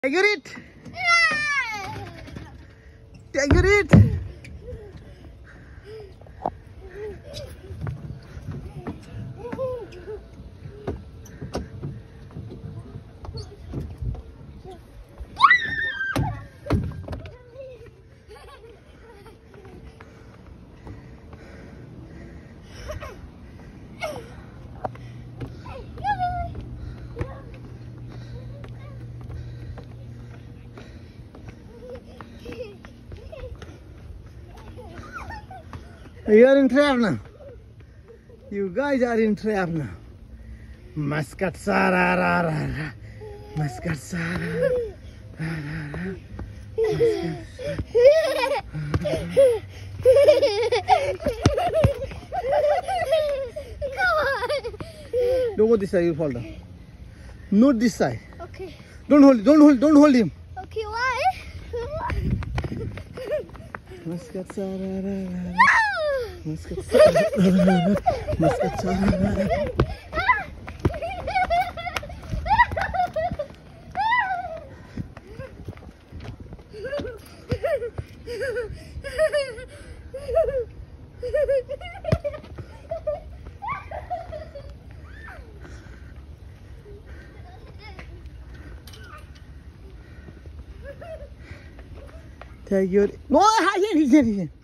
Take it. Take it. You are in trap now. You guys are in trap now. Muscat Sara ra ra ra. Muscat Sara ra ra ra. Don't go this side, you'll fall down. Not this side. Okay. Don't hold him. Okay, why? Muscat Sara ra ra ra. Muscat Sara ra ra ra. Muscat Sara ra ra ra. Take your... No, he's in.